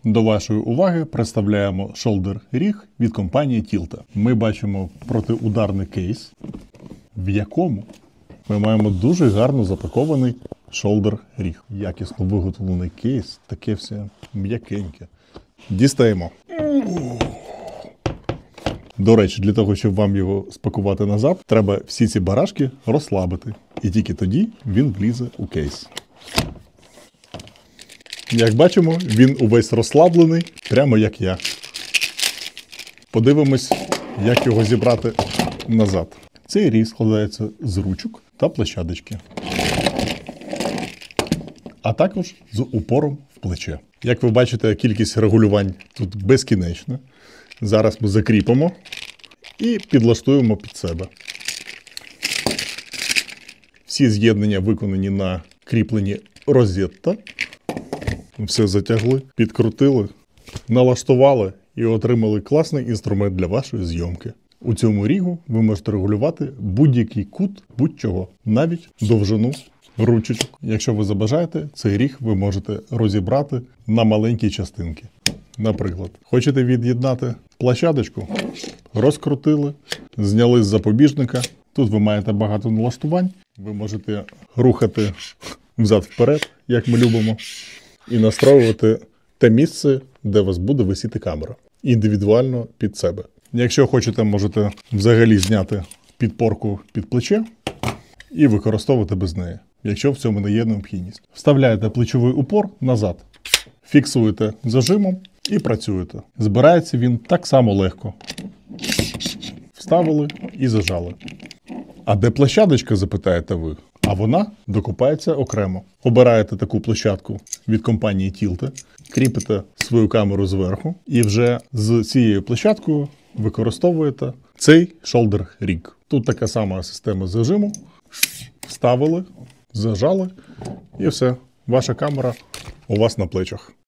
До вашої уваги представляємо Shoulder Rig від компанії Tilta. Ми бачимо протиударний кейс, в якому ми маємо дуже гарно запакований Shoulder Rig. Якісно виготовлений кейс, таке все м'якеньке. Дістаємо. До речі, для того, щоб вам його спакувати назад, треба всі ці барашки розслабити. І тільки тоді він влізе у кейс. Як бачимо, він увесь розслаблений, прямо як я. Подивимось, як його зібрати назад. Цей ріг складається з ручок та площадочки. А також з упором в плече. Як ви бачите, кількість регулювань тут безкінечна. Зараз ми закріпимо і підлаштуємо під себе. Всі з'єднання виконані на кріпленні розетта. Все затягли, підкрутили, налаштували і отримали класний інструмент для вашої зйомки. У цьому рігу ви можете регулювати будь-який кут будь-чого, навіть довжину ручечок. Якщо ви забажаєте, цей ріг ви можете розібрати на маленькі частинки. Наприклад, хочете від'єднати площадочку, розкрутили, зняли з запобіжника. Тут ви маєте багато налаштувань. Ви можете рухати взад-вперед, як ми любимо, і настроювати те місце, де у вас буде висіти камера. Індивідуально під себе. Якщо хочете, можете взагалі зняти підпорку під плече і використовувати без неї, якщо в цьому не є необхідність. Вставляєте плечовий упор назад, фіксуєте зажимом і працюєте. Збирається він так само легко. Вставили і зажали. А де площадочка, запитаєте ви? А вона докупається окремо. Обираєте таку площадку від компанії Tilta, кріпите свою камеру зверху і вже з цією площадкою використовуєте цей Shoulder Rig. Тут така сама система зажиму. Вставили, зажали і все. Ваша камера у вас на плечах.